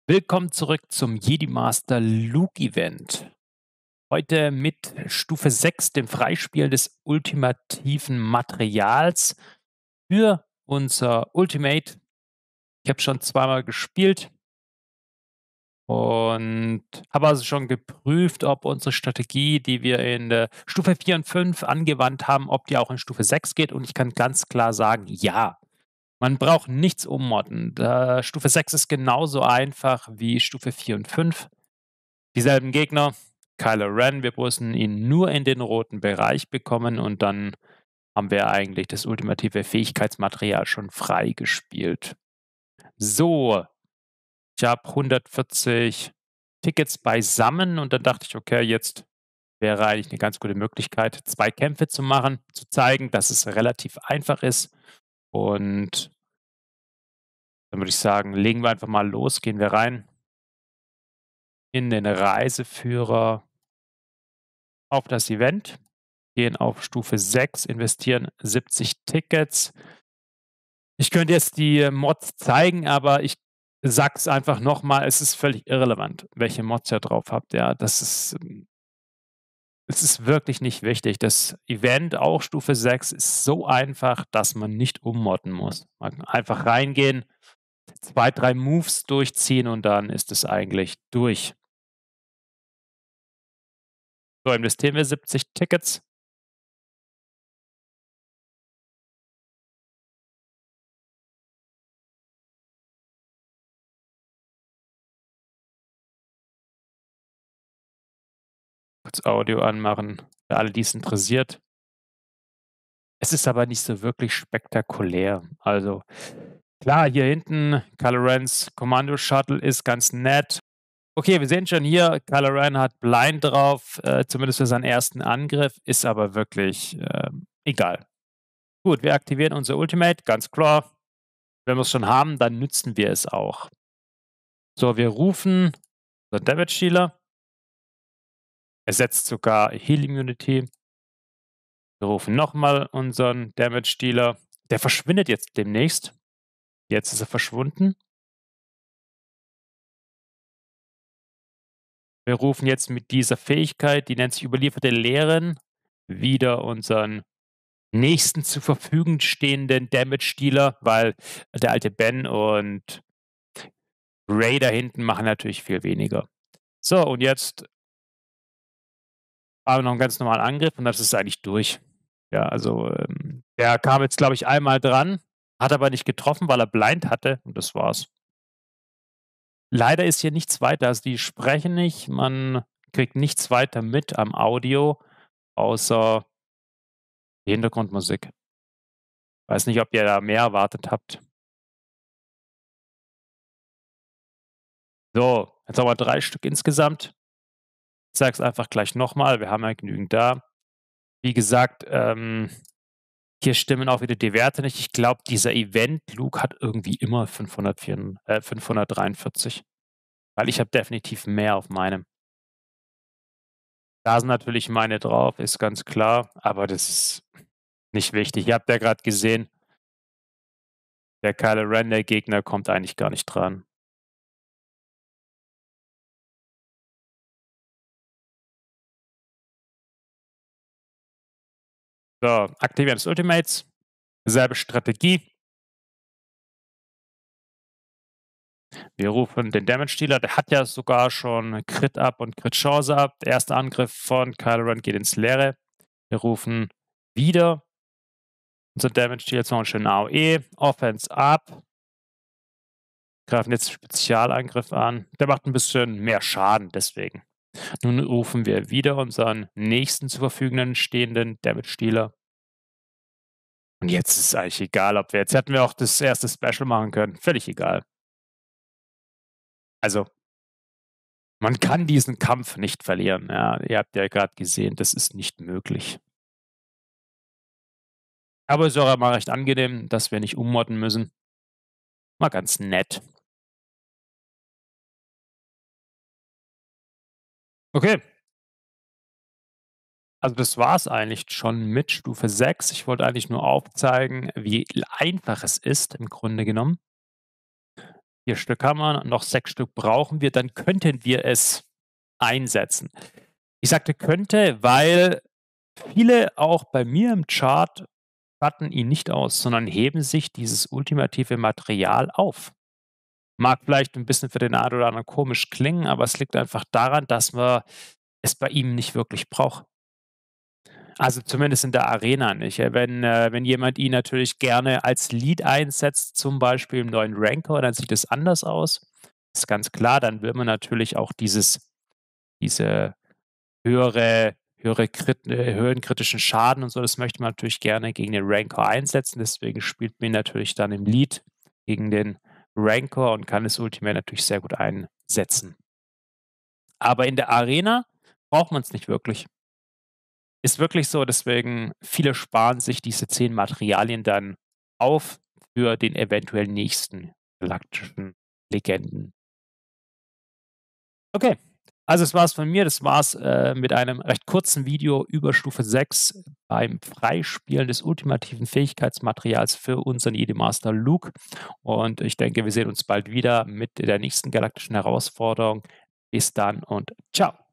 Willkommen zurück zum Jedi Master Luke Event. Heute mit Stufe 6, dem Freispiel des ultimativen Materials für unser Ultimate. Ich habe schon zweimal gespielt und habe also schon geprüft, ob unsere Strategie, die wir in der Stufe 4 und 5 angewandt haben, ob die auch in Stufe 6 geht. Und ich kann ganz klar sagen, ja. Man braucht nichts ummodden. Stufe 6 ist genauso einfach wie Stufe 4 und 5. Dieselben Gegner, Kylo Ren, wir müssen ihn nur in den roten Bereich bekommen und dann haben wir eigentlich das ultimative Fähigkeitsmaterial schon freigespielt. So, ich habe 140 Tickets beisammen und dann dachte ich, okay, jetzt wäre eigentlich eine ganz gute Möglichkeit, 2 Kämpfe zu machen, zu zeigen, dass es relativ einfach ist. Und dann würde ich sagen, legen wir einfach mal los, gehen wir rein in den Reiseführer auf das Event. Gehen auf Stufe 6, investieren 70 Tickets. Ich könnte jetzt die Mods zeigen, aber ich sage es einfach noch mal, es ist völlig irrelevant, welche Mods ihr drauf habt, ja. Es ist wirklich nicht wichtig. Das Event, auch Stufe 6, ist so einfach, dass man nicht ummodden muss. Man kann einfach reingehen, 2, 3 Moves durchziehen und dann ist es eigentlich durch. So, investieren wir 70 Tickets. Kurz Audio anmachen, für alle, die es interessiert. Es ist aber nicht so wirklich spektakulär. Also, klar, hier hinten Kylo Rens Kommando-Shuttle ist ganz nett. Okay, wir sehen schon hier, Kylo Ren hat Blind drauf, zumindest für seinen ersten Angriff, ist aber wirklich, egal. Gut, wir aktivieren unser Ultimate, ganz klar. Wenn wir's schon haben, dann nützen wir es auch. So, wir rufen unseren Damage Dealer. Er setzt sogar Heal Immunity. Wir rufen noch mal unseren Damage Dealer. Der verschwindet jetzt demnächst. Jetzt ist er verschwunden. Wir rufen jetzt mit dieser Fähigkeit, die nennt sich überlieferte Lehren, wieder unseren nächsten zur Verfügung stehenden Damage-Dealer, weil der alte Ben und Rey da hinten machen natürlich viel weniger. So, und jetzt haben wir noch einen ganz normalen Angriff und das ist eigentlich durch. Ja, also, der kam jetzt, glaube ich, einmal dran, hat aber nicht getroffen, weil er Blind hatte und das war's. Leider ist hier nichts weiter. Also, die sprechen nicht, man kriegt nichts weiter mit am Audio, außer die Hintergrundmusik. Weiß nicht, ob ihr da mehr erwartet habt. So, jetzt haben wir 3 Stück insgesamt. Ich sage es einfach gleich noch mal, wir haben ja genügend da. Wie gesagt, hier stimmen auch wieder die Werte nicht. Ich glaube, dieser Event Luke hat irgendwie immer 543, weil ich habe definitiv mehr auf meinem. Da sind natürlich meine drauf, ist ganz klar, aber das ist nicht wichtig. Ihr habt ja grad gesehen, der Kylo Ren, der Gegner, kommt eigentlich gar nicht dran. So, Aktivieren des Ultimates, selbe Strategie. Wir rufen den Damage Dealer, der hat ja sogar schon Crit Up und Crit Chance Up. Der erste Angriff von Kylo Ren geht ins Leere. Wir rufen wieder unseren Damage Dealer, jetzt noch einen schönen AOE, Offense Up, greifen jetzt Spezialangriff an. Der macht ein bisschen mehr Schaden deswegen. Nun rufen wir wieder unseren nächsten zur Verfügung stehenden Damage Dealer. Und jetzt ist es eigentlich egal, ob wir jetzt hätten wir auch das erste Special machen können. Völlig egal. Also, man kann diesen Kampf nicht verlieren. Ja, ihr habt ja gerade gesehen, das ist nicht möglich. Aber es ist auch immer recht angenehm, dass wir nicht ummodden müssen. Mal ganz nett. Okay, also das war's eigentlich schon mit Stufe 6. Ich wollte eigentlich nur aufzeigen, wie einfach es ist im Grunde genommen. 4 Stück haben wir, noch 6 Stück brauchen wir, dann könnten wir es einsetzen. Ich sagte könnte, weil viele auch bei mir im Chart statten ihn nicht aus, sondern heben sich dieses ultimative Material auf. Mag vielleicht ein bisschen für den einen oder anderen komisch klingen, aber es liegt einfach daran, dass man es bei ihm nicht wirklich braucht. Also, zumindest in der Arena nicht. Wenn jemand ihn natürlich gerne als Lead einsetzt, zum Beispiel im neuen Rancor, dann sieht es anders aus. Ist ganz klar, dann will man natürlich auch diese höheren kritischen Schaden und so, das möchte man natürlich gerne gegen den Rancor einsetzen. Deswegen spielt man ihn natürlich dann im Lead gegen den Rancor und kann das Ultimate natürlich sehr gut einsetzen. Aber in der Arena braucht man es nicht wirklich. Ist wirklich so, deswegen viele sparen sich diese 10 Materialien dann auf für den eventuell nächsten galaktischen Legenden. Okay, also das war's von mir. Das war's, mit einem recht kurzen Video über Stufe 6 beim Freispielen des ultimativen Fähigkeitsmaterials für unseren Jedi Master Luke. Und ich denke, wir sehen uns bald wieder mit der nächsten galaktischen Herausforderung. Bis dann und ciao.